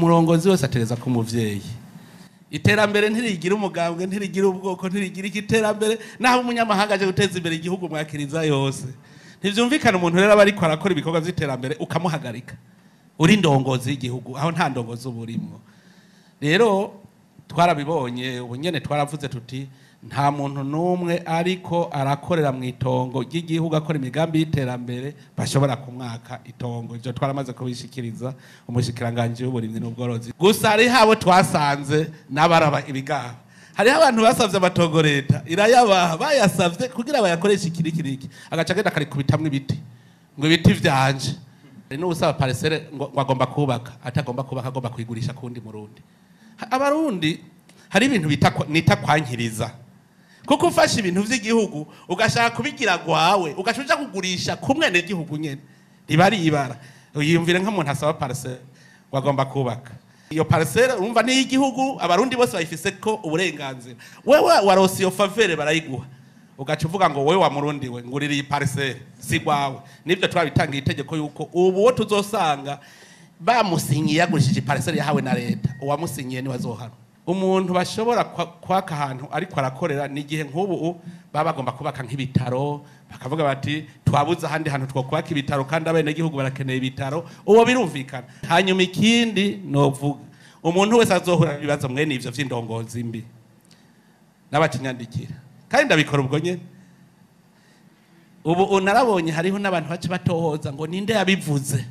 umurongozi wese ategeza ku muvyeyi. Iterambere ntirigira umugambwe, ntirigira ubwoko, ntirigira igiterambere, naho umunyamahanga aje guteza imbere igihugu mwakiriza yose. Ntivyumvikana umuntu rero aba ariko arakora ibikorwa vy'iterambere ukamuhagarika. Uri indongozi y'igihugu, aho nta ndongozi uburimwo. Rero twarabibonye, ubu nyene twaravuze tuti nta muntu numwe ariko arakorera mu itongo ry'igihugu akora imigambi y'iterambere bashobora kumwaka itongo. Ivyo twaramaze kubishikiriza umushikiranganje w'uburimyi n'ubworozi. Gusa ari habo twasanze n'abaraba ibigaba. Hariho abantu basavye amatongo leta irayabaha bayasavye kugira bayakoreshe ikirikiriki agaca agenda karikubitamwe ibiti ngo ibiti vyanje n'ubusaba parcelle ngo agomba kubaka atagomba kubaka agomba kwigurisha kundi murundi. Abarundi hari ibintu nita kwankiriza kuko ufashe ibintu vy'igihugu ugashaka kubigira gwawe ugashuja kugurisha kumwe n'igihugu nyene ribari ibara uyumvire nk'umuntu asaba parcelle wagomba kubaka iyo parcelle urumva ni igihugu abarundi bose bayifise ko uburenganzira wewe warose iyo faveur barayiguha ugaca uvuga ngo wewe wa murundi we ngurira iyi parcelle si gwawe nivyo twabitanga itegeko yuko ubu wo tuzosanga bamusinyiye yagurishije parcelle yahawe na leta uwamusinyiye ni wazohana umuntu bashobora kwaka ahantu ariko arakorera n'igihe nk'ubu baba bagomba kubaka nk'ibitaro bakavuga bati twabuze ahandi hantu twokubaka ibitaro kandi abene gihugu barakeneye ibitaro uwo birumvikana. Hanyuma ikindi novuga umuntu wese azohura ibibazo mwene ivyo vy'indongozi mbi n'abakinyandikira kandi ndabikora ubwo nyene. Ubu unarabonye hariho n'abantu bace batohoza ngo ninde yabivuze.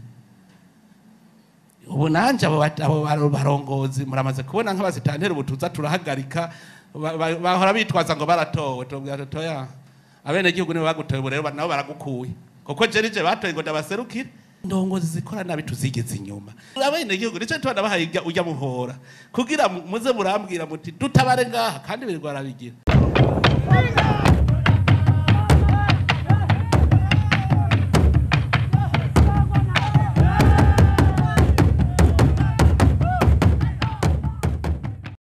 Ubu nanje abo barongozi muramaze kubona nk'abazitantera ubutuza turahagarika bahora bitwaza ngo baratowe toya abene gihugu nibo bagutoye ubu rero nabo baragukuye kuko jerije batoye ngo ndabaserukire. Indongozi zikora nabi tuzigeze inyuma abene gihugu nico tubana bahaye ujya muhora kugira muze murambwira muti dutabare ngaha kandi birirwa arabigira.